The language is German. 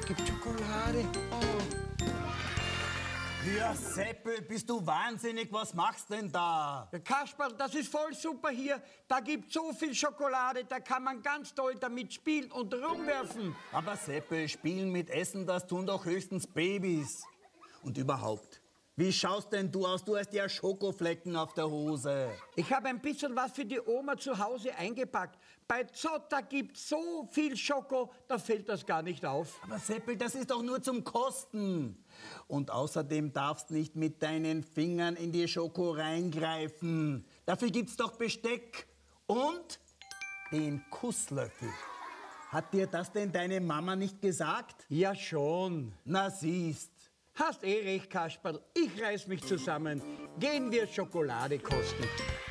gibt Schokolade. Oh. Ja, Seppel, bist du wahnsinnig? Was machst denn da? Ja, Kasperl, das ist voll super hier. Da gibt so viel Schokolade, da kann man ganz toll damit spielen und rumwerfen. Aber Seppel, spielen mit Essen, das tun doch höchstens Babys. Und überhaupt, wie schaust denn du aus? Du hast ja Schokoflecken auf der Hose. Ich habe ein bisschen was für die Oma zu Hause eingepackt. Bei Zotter gibt's so viel Schoko, da fällt das gar nicht auf. Aber Seppel, das ist doch nur zum Kosten. Und außerdem darfst nicht mit deinen Fingern in die Schoko reingreifen. Dafür gibt's doch Besteck und den Kusslöffel. Hat dir das denn deine Mama nicht gesagt? Ja schon. Na siehst. Hast eh recht, Kasperl. Ich reiß mich zusammen. Gehen wir Schokolade kosten.